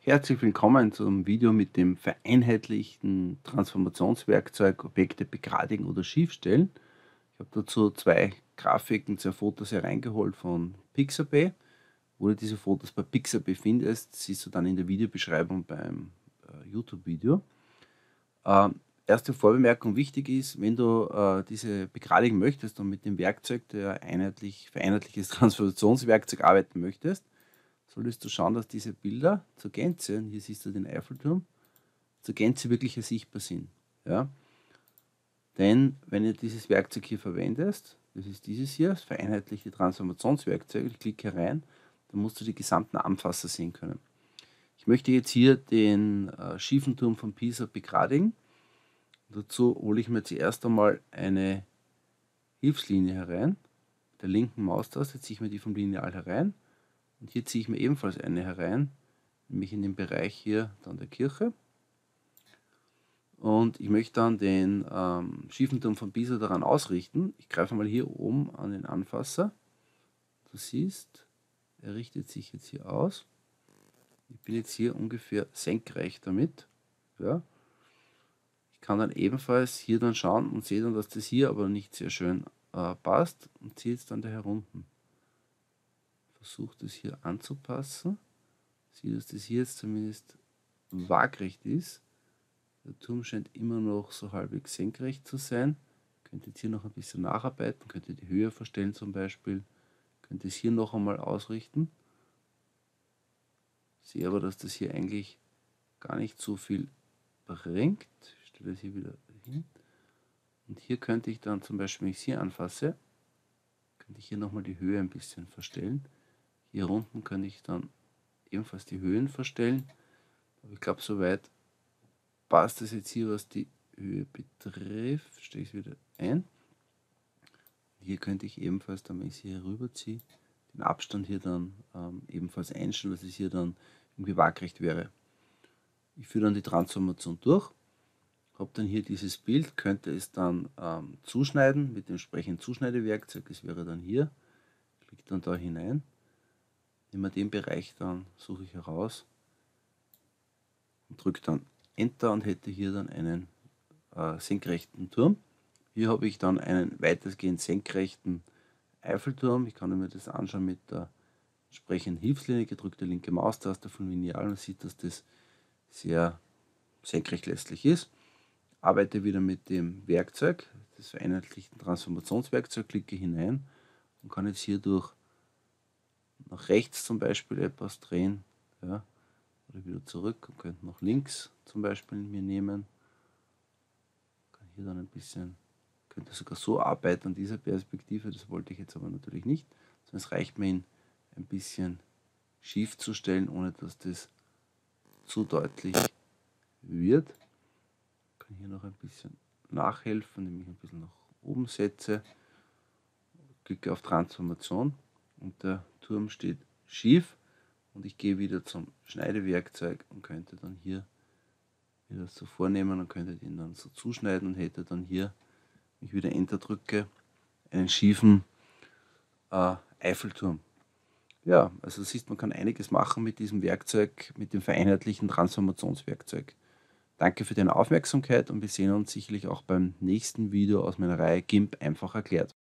Herzlich willkommen zum Video mit dem vereinheitlichten Transformationswerkzeug Objekte begradigen oder schiefstellen. Ich habe dazu zwei Grafiken, zwei Fotos hereingeholt von Pixabay. Wo du diese Fotos bei Pixabay findest, siehst du dann in der Videobeschreibung beim YouTube-Video. Erste Vorbemerkung: Wichtig ist, wenn du diese begradigen möchtest und mit dem Werkzeug, der vereinheitliches Transformationswerkzeug arbeiten möchtest, solltest du schauen, dass diese Bilder zur Gänze, und hier siehst du den Eiffelturm, zur Gänze wirklich sichtbar sind. Ja? Denn wenn du dieses Werkzeug hier verwendest, das ist dieses hier, das vereinheitlichte Transformationswerkzeug, ich klicke rein, dann musst du die gesamten Anfasser sehen können. Ich möchte jetzt hier den schiefen Turm von Pisa begradigen. Dazu hole ich mir zuerst einmal eine Hilfslinie herein. Mit der linken Maustaste ziehe ich mir die vom Lineal herein. Und hier ziehe ich mir ebenfalls eine herein, nämlich in den Bereich hier dann der Kirche. Und ich möchte dann den schiefen Turm von Pisa daran ausrichten. Ich greife mal hier oben an den Anfasser. Du siehst, er richtet sich jetzt hier aus. Ich bin jetzt hier ungefähr senkrecht damit. Ja. Ich kann dann ebenfalls hier dann schauen und sehe dann, dass das hier aber nicht sehr schön passt und ziehe jetzt dann da herunter. Versuche das hier anzupassen. Sehe, dass das hier jetzt zumindest waagrecht ist. Der Turm scheint immer noch so halbwegs senkrecht zu sein. Könnte jetzt hier noch ein bisschen nacharbeiten, könnte die Höhe verstellen zum Beispiel. Könnte es hier noch einmal ausrichten. Sehe aber, dass das hier eigentlich gar nicht so viel bringt. Ich stelle das hier wieder hin. Und hier könnte ich dann zum Beispiel, wenn ich es hier anfasse, könnte ich hier nochmal die Höhe ein bisschen verstellen. Hier unten könnte ich dann ebenfalls die Höhen verstellen. Aber ich glaube, soweit passt es jetzt hier, was die Höhe betrifft. Stelle ich es wieder ein. Hier könnte ich ebenfalls, dann, wenn ich es hier rüberziehe, den Abstand hier dann ebenfalls einstellen, dass es hier dann irgendwie waagrecht wäre. Ich führe dann die Transformation durch, habe dann hier dieses Bild, könnte es dann zuschneiden mit dem entsprechenden Zuschneidewerkzeug. Das wäre dann hier. Klicke dann da hinein. Nehme den Bereich dann, suche ich heraus und drücke dann Enter und hätte hier dann einen senkrechten Turm. Hier habe ich dann einen weitestgehend senkrechten Eiffelturm. Ich kann mir das anschauen mit der entsprechenden Hilfslinie, gedrückte linke Maustaste von Lineal und sieht, dass das sehr senkrecht letztlich ist. Arbeite wieder mit dem Werkzeug, das vereinheitlichten Transformationswerkzeug, klicke hinein und kann jetzt hierdurch nach rechts zum Beispiel etwas drehen, ja, oder wieder zurück und könnte nach links zum Beispiel mir nehmen. Kann hier dann ein bisschen, könnte sogar so arbeiten an dieser Perspektive, das wollte ich jetzt aber natürlich nicht, sondern es reicht mir, ihn ein bisschen schief zu stellen, ohne dass das zu deutlich wird. Ich kann hier noch ein bisschen nachhelfen, indem ich ein bisschen nach oben setze, klicke auf Transformation und der Turm steht schief und ich gehe wieder zum Schneidewerkzeug und könnte dann hier wieder so vornehmen und könnte den dann so zuschneiden und hätte dann hier, wenn ich wieder Enter drücke, einen schiefen Eiffelturm. Ja, also siehst, man kann einiges machen mit diesem Werkzeug, mit dem vereinheitlichen Transformationswerkzeug. Danke für deine Aufmerksamkeit und wir sehen uns sicherlich auch beim nächsten Video aus meiner Reihe GIMP einfach erklärt.